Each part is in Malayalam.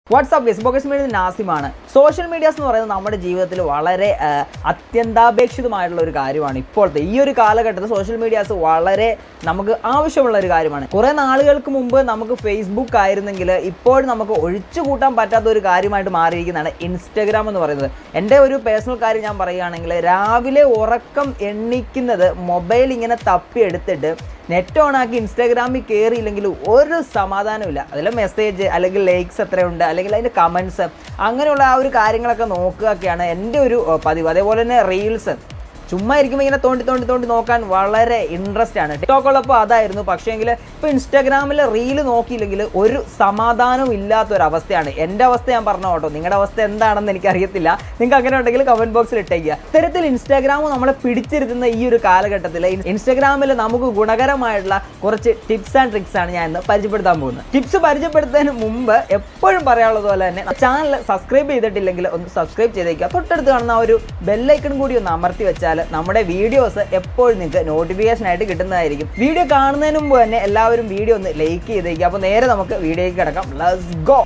Watsapp guys, Revokerz നാസിമാണ്. സോഷ്യൽ മീഡിയാസ് എന്ന് പറയുന്നത് നമ്മുടെ ജീവിതത്തിൽ വളരെ അത്യന്താപേക്ഷിതമായിട്ടുള്ള ഒരു കാര്യമാണ്. ഇപ്പോഴത്തെ ഈ ഒരു കാലഘട്ടത്തിൽ സോഷ്യൽ മീഡിയാസ് വളരെ നമുക്ക് ആവശ്യമുള്ള ഒരു കാര്യമാണ്. കുറേ നാളുകൾക്ക് മുമ്പ് നമുക്ക് ഫേസ്ബുക്ക് ആയിരുന്നെങ്കിൽ ഇപ്പോൾ നമുക്ക് ഒഴിച്ചു കൂട്ടാൻ പറ്റാത്ത ഒരു കാര്യമായിട്ട് മാറിയിരിക്കുന്നതാണ് ഇൻസ്റ്റാഗ്രാം എന്ന് പറയുന്നത്. എൻ്റെ ഒരു പേഴ്സണൽ കാര്യം ഞാൻ പറയുകയാണെങ്കിൽ രാവിലെ ഉറക്കം എണ്ണിക്കുന്നത് മൊബൈൽ ഇങ്ങനെ തപ്പിയെടുത്തിട്ട് നെറ്റ് ഓൺ ആക്കി ഇൻസ്റ്റാഗ്രാമിൽ കയറിയില്ലെങ്കിൽ ഒരു സമാധാനമില്ല. അതിൽ മെസ്സേജ് അല്ലെങ്കിൽ ലൈക്സ് എത്രയുണ്ട് അല്ലെങ്കിൽ അതിൻ്റെ കമൻറ്റ്സ് അങ്ങനെയുള്ള ആ ഒരു കാര്യങ്ങളൊക്കെ നോക്കുകയൊക്കെയാണ് എൻ്റെ ഒരു പതിവ്. അതേപോലെ തന്നെ റീൽസ് ചുമ്മാ ഇരിക്കുമ്പോൾ ഇങ്ങനെ തോണ്ടി നോക്കാൻ വളരെ ഇൻട്രസ്റ്റ് ആണ്. ടിക്ടോക്കുള്ളപ്പോൾ അതായിരുന്നു. പക്ഷേ എങ്കിൽ ഇപ്പോൾ ഇൻസ്റ്റാഗ്രാമിൽ റീല് നോക്കിയില്ലെങ്കിൽ ഒരു സമാധാനവും ഇല്ലാത്തൊരവസ്ഥയാണ്. എൻ്റെ അവസ്ഥ ഞാൻ പറഞ്ഞു കേട്ടോ, നിങ്ങളുടെ അവസ്ഥ എന്താണെന്ന് എനിക്കറിയത്തില്ല. നിങ്ങൾക്ക് അങ്ങനെ ഉണ്ടെങ്കിൽ കമൻറ്റ് ബോക്സിൽ ഇട്ടേക്കുക. ഇത്തരത്തിൽ ഇൻസ്റ്റാഗ്രാം നമ്മളെ പിടിച്ചിരുത്തുന്ന ഈ ഒരു കാലഘട്ടത്തിൽ ഇൻസ്റ്റാഗ്രാമിൽ നമുക്ക് ഗുണകരമായിട്ടുള്ള കുറച്ച് ടിപ്സ് ആൻഡ് ട്രിക്സ് ആണ് ഞാൻ ഇന്ന് പരിചയപ്പെടുത്താൻ പോകുന്നത്. ടിപ്സ് പരിചയപ്പെടുത്തുന്നതിന് മുമ്പ് എപ്പോഴും പറയാനുള്ളത് പോലെ തന്നെ ചാനൽ സബ്സ്ക്രൈബ് ചെയ്തിട്ടില്ലെങ്കിൽ ഒന്ന് സബ്സ്ക്രൈബ് ചെയ്തേക്കുക. തൊട്ടടുത്ത് കാണുന്ന ആ ഒരു ബെല്ലൈക്കൺ കൂടി ഒന്ന് അമർത്തി വെച്ചാൽ നമ്മുടെ വീഡിയോസ് എപ്പോഴും നിങ്ങൾക്ക് നോട്ടിഫിക്കേഷൻ ആയിട്ട് കിട്ടുന്നതായിരിക്കും. വീഡിയോ കാണുന്നതിന് മുമ്പ് തന്നെ എല്ലാവരും വീഡിയോ ഒന്ന് ലൈക്ക് ചെയ്തേക്കുക. അപ്പോൾ നേരെ നമുക്ക് വീഡിയോയ്ക്ക് കിടക്കാം. Let's go.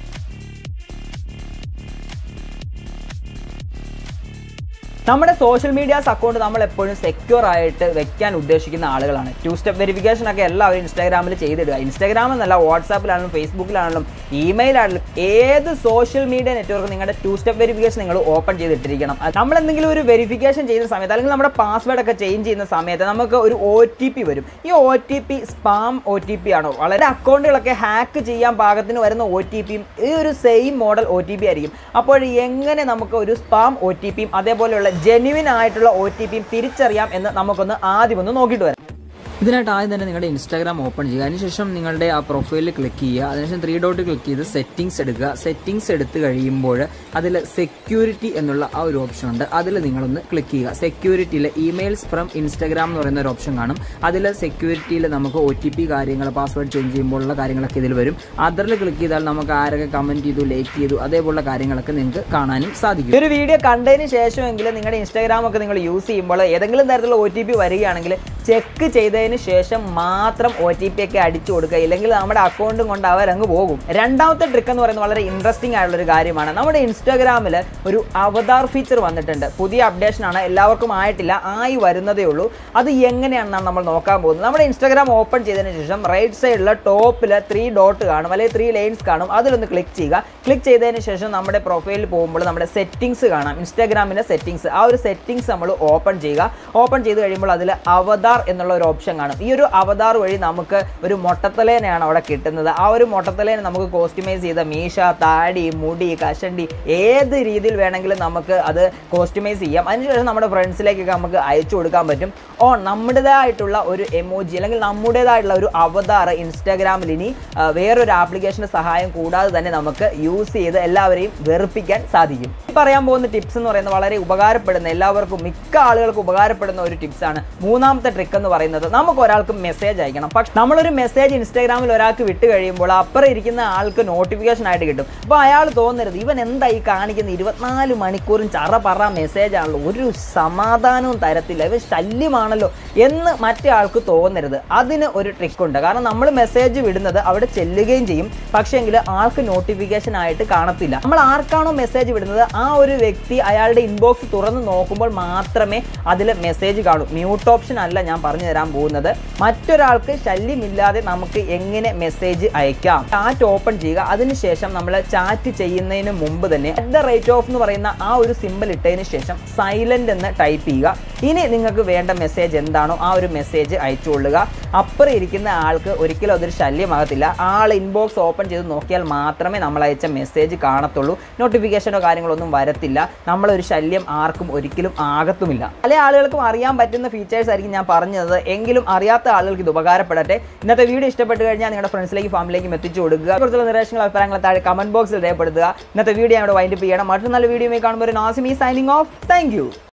നമ്മുടെ സോഷ്യൽ മീഡിയാസ് അക്കൗണ്ട് നമ്മൾ എപ്പോഴും സെക്യൂർ ആയിട്ട് വെക്കാൻ ഉദ്ദേശിക്കുന്ന ആളുകളാണ്. 2 സ്റ്റെപ്പ് വെരിഫിക്കേഷൻ ഒക്കെ എല്ലാവരും ഇൻസ്റ്റാഗ്രാമിൽ ചെയ്തിടുക. ഇൻസ്റ്റാഗ്രാം എന്നല്ല, വാട്സാപ്പിലാണെങ്കിലും ഫേസ്ബുക്കിലാണെങ്കിലും ഇമെയിലാണെങ്കിലും ഏത് സോഷ്യൽ മീഡിയ നെറ്റ്വർക്ക് നിങ്ങളുടെ 2 സ്റ്റെപ്പ് വെരിഫിക്കേഷൻ നിങ്ങൾ ഓപ്പൺ ചെയ്തിട്ടിരിക്കണം. നമ്മൾ എന്തെങ്കിലും ഒരു വെരിഫിക്കേഷൻ ചെയ്യുന്ന സമയത്ത് അല്ലെങ്കിൽ നമ്മുടെ പാസ്വേഡ് ഒക്കെ ചേഞ്ച് ചെയ്യുന്ന സമയത്ത് നമുക്ക് ഒരു OTP വരും. ഈ OTP സ്പാം OTP ആണോ? വളരെ അക്കൗണ്ടുകളൊക്കെ ഹാക്ക് ചെയ്യാൻ പാകത്തിന് വരുന്ന OTPയും ഈ ഒരു സെയിം മോഡൽ OTP ആയിരിക്കും. അപ്പോൾ എങ്ങനെ നമുക്ക് ഒരു സ്പാം OTPയും അതേപോലെയുള്ള ജെന്യുവിൻ ആയിട്ടുള്ള OTPയും തിരിച്ചറിയാം എന്ന് നമുക്കൊന്ന് ആദ്യം ഒന്ന് നോക്കിയിട്ട് വരാം. ഇതിനായിട്ട് ആദ്യം തന്നെ നിങ്ങളുടെ ഇൻസ്റ്റാഗ്രാം ഓപ്പൺ ചെയ്യുക. അതിനുശേഷം നിങ്ങളുടെ ആ പ്രൊഫൈലിൽ ക്ലിക്ക് ചെയ്യുക. അതിനുശേഷം 3 ഡോട്ട് ക്ലിക്ക് ചെയ്ത് സെറ്റിംഗ്സ് എടുക്കുക. സെറ്റിംഗ്സ് എടുത്ത് കഴിയുമ്പോൾ അതിൽ സെക്യൂരിറ്റി എന്നുള്ള ആ ഒരു ഓപ്ഷൻ ഉണ്ട്. അതിൽ നിങ്ങളൊന്ന് ക്ലിക്ക് ചെയ്യുക. സെക്യൂരിറ്റിയിൽ ഇമെയിൽസ് ഫ്രം ഇൻസ്റ്റാഗ്രാം എന്ന് പറയുന്ന ഒരു ഓപ്ഷൻ കാണും. അതിൽ സെക്യൂരിറ്റിയിൽ നമുക്ക് OTP കാര്യങ്ങൾ, പാസ്വേഡ് ചേഞ്ച് ചെയ്യുമ്പോഴുള്ള കാര്യങ്ങളൊക്കെ ഇതിൽ വരും. അതിൽ ക്ലിക്ക് ചെയ്താൽ നമുക്ക് ആരൊക്കെ കമൻറ്റ് ചെയ്തു, ലൈക്ക് ചെയ്തു, അതേപോലുള്ള കാര്യങ്ങളൊക്കെ നിങ്ങൾക്ക് കാണാനും സാധിക്കും. ഒരു വീഡിയോ കണ്ടതിന് ശേഷമെങ്കിലും നിങ്ങളുടെ ഇൻസ്റ്റാഗ്രാം ഒക്കെ നിങ്ങൾ യൂസ് ചെയ്യുമ്പോൾ ഏതെങ്കിലും തരത്തിലുള്ള OTP വരികയാണെങ്കിൽ ചെക്ക് ചെയ്തതിന് ശേഷം മാത്രം OTP ഒക്കെ അടിച്ചു കൊടുക്കുക. ഇല്ലെങ്കിൽ നമ്മുടെ അക്കൗണ്ടും കൊണ്ട് അവരങ്ങ് പോകും. രണ്ടാമത്തെ ട്രിക്ക് എന്ന് പറയുന്നത് വളരെ ഇൻട്രസ്റ്റിംഗ് ആയിട്ടുള്ളൊരു കാര്യമാണ്. നമ്മുടെ ഇൻസ്റ്റാഗ്രാമിൽ ഒരു അവതാർ ഫീച്ചർ വന്നിട്ടുണ്ട്. പുതിയ അപ്ഡേഷൻ ആണ്, എല്ലാവർക്കും ആയിട്ടില്ല, ആയി വരുന്നതേ ഉള്ളൂ. അത് എങ്ങനെയാണെന്നാണ് നമ്മൾ നോക്കാൻ പോകുന്നത്. നമ്മുടെ ഇൻസ്റ്റാഗ്രാം ഓപ്പൺ ചെയ്തതിന് ശേഷം റൈറ്റ് സൈഡിൽ ടോപ്പിൽ 3 ഡോട്ട് കാണും, അല്ലെങ്കിൽ 3 ലൈൻസ് കാണും. അതിലൊന്ന് ക്ലിക്ക് ചെയ്യുക. ക്ലിക്ക് ചെയ്തതിന് ശേഷം നമ്മുടെ പ്രൊഫൈലിൽ പോകുമ്പോൾ നമ്മുടെ സെറ്റിംഗ്സ് കാണാം. ഇൻസ്റ്റാഗ്രാമിൻ്റെ സെറ്റിംഗ്സ്, ആ ഒരു സെറ്റിംഗ്സ് നമ്മൾ ഓപ്പൺ ചെയ്യുക. ഓപ്പൺ ചെയ്ത് കഴിയുമ്പോൾ അതിൽ അവതാർ എന്നുള്ള ഒരു ഓപ്ഷൻ കാണും. ഈ ഒരു അവതാർ വഴി നമുക്ക് ഒരു മൊട്ടത്തലേനെയാണ് അവിടെ കിട്ടുന്നത്. ആ ഒരു മൊട്ടത്തലേനെ നമുക്ക് കോസ്റ്റ്യൂമൈസ് ചെയ്ത മീശ, താടി, മുടി, കഷണ്ടി ഏത് രീതിയിൽ വേണമെങ്കിലും നമുക്ക് അത് കോസ്റ്റ്യൂമൈസ് ചെയ്യാം. അതിനുശേഷം നമ്മുടെ ഫ്രണ്ട്സിലേക്കൊക്കെ നമുക്ക് അയച്ചു കൊടുക്കാൻ പറ്റും. നമ്മുടേതായിട്ടുള്ള ഒരു എമോജി അല്ലെങ്കിൽ നമ്മുടേതായിട്ടുള്ള ഒരു അവതാർ ഇൻസ്റ്റാഗ്രാമിൽ ഇനി വേറൊരു ആപ്ലിക്കേഷൻ്റെ സഹായം കൂടാതെ തന്നെ നമുക്ക് യൂസ് ചെയ്ത് എല്ലാവരെയും വെറുപ്പിക്കാൻ സാധിക്കും. പറയാൻ പോകുന്ന ടിപ്സ് എന്ന് പറയുന്നത് വളരെ ഉപകാരപ്പെടുന്ന, എല്ലാവർക്കും മിക്ക ആളുകൾക്കും ഉപകാരപ്പെടുന്ന ഒരു ടിപ്സാണ്. മൂന്നാമത്തെ ട്രിക്ക് എന്ന് പറയുന്നത് നമുക്ക് ഒരാൾക്ക് മെസ്സേജ് അയക്കണം. പക്ഷെ നമ്മളൊരു മെസ്സേജ് ഇൻസ്റ്റാഗ്രാമിൽ ഒരാൾക്ക് വിട്ട് കഴിയുമ്പോൾ അപ്പുറം ഇരിക്കുന്ന ആൾക്ക് നോട്ടിഫിക്കേഷൻ ആയിട്ട് കിട്ടും. അപ്പോൾ അയാൾ തോന്നരുത് ഇവൻ എന്തായി കാണിക്കുന്നത്, 24 മണിക്കൂറും പറ മെസ്സേജ് ആണല്ലോ, ഒരു സമാധാനവും തരത്തില്ല, ഇവൻ ശല്യമാണല്ലോ എന്ന് മറ്റേ ആൾക്ക് തോന്നരുത്. അതിന് ഒരു ട്രിക്കുണ്ട്. കാരണം നമ്മൾ മെസ്സേജ് വിടുന്നത് അവിടെ ചെല്ലുകയും ചെയ്യും, പക്ഷേ എങ്കിൽ ആൾക്ക് നോട്ടിഫിക്കേഷൻ ആയിട്ട് കാണത്തില്ല. നമ്മൾ ആർക്കാണോ മെസ്സേജ് വിടുന്നത് ആ ഒരു വ്യക്തി അയാളുടെ ഇൻബോക്സ് തുറന്ന് നോക്കുമ്പോൾ മാത്രമേ അതിൽ മെസ്സേജ് കാണൂ. മ്യൂട്ട് ഓപ്ഷൻ അല്ല ഞാൻ പറഞ്ഞു തരാൻ പോകുന്നത്. മറ്റൊരാൾക്ക് ശല്യമില്ലാതെ നമുക്ക് എങ്ങനെ മെസ്സേജ് അയക്കാം. ചാറ്റ് ഓപ്പൺ ചെയ്യുക. അതിനുശേഷം നമ്മൾ ചാറ്റ് ചെയ്യുന്നതിന് മുമ്പ് തന്നെ @off എന്ന് പറയുന്ന ആ ഒരു സിമ്പിൾ ഇട്ടതിന് ശേഷം സൈലന്റ് എന്ന് ടൈപ്പ് ചെയ്യുക. ഇനി നിങ്ങൾക്ക് വേണ്ട മെസ്സേജ് എന്താണോ ആ ഒരു മെസ്സേജ് അയച്ചു കൊള്ളുക. അപ്പുറം ഇരിക്കുന്ന ആൾക്ക് ഒരിക്കലും അതൊരു ശല്യമാകത്തില്ല. ആൾ ഇൻബോക്സ് ഓപ്പൺ ചെയ്ത് നോക്കിയാൽ മാത്രമേ നമ്മൾ അയച്ച മെസ്സേജ് കാണത്തുള്ളൂ. നോട്ടിഫിക്കേഷനോ കാര്യങ്ങളൊന്നും വരത്തില്ല. നമ്മളൊരു ശല്യം ആർക്കും ഒരിക്കലും ആകത്തുമില്ല. പല ആളുകൾക്കും അറിയാൻ പറ്റുന്ന ഫീച്ചേഴ്സ് ആയിരിക്കും ഞാൻ പറഞ്ഞത്. എങ്കിലും അറിയാത്ത ആളുകൾക്ക് ഇത് ഉപകാരപ്പെടട്ടെ. ഇന്നത്തെ വീഡിയോ ഇഷ്ടപ്പെട്ട് കഴിഞ്ഞാൽ നിങ്ങളുടെ ഫ്രണ്ട്സിലേക്കും ഫാമിലിയിലേക്കും എത്തിച്ചു കൊടുക്കുക. കുറച്ചുള്ള നിർദ്ദേശങ്ങൾ, അഭിപ്രായങ്ങൾ താഴെ കമന്റ് ബോക്സിൽ രേഖപ്പെടുത്തുക. ഇന്നത്തെ വീഡിയോ അവിടെ വൈൻഡപ്പ് ചെയ്യണം. മറ്റൊരു നല്ല വീഡിയോയുമായി കാണുമ്പോൾ നാസിമി സൈനിങ് ഓഫ്. Thank U.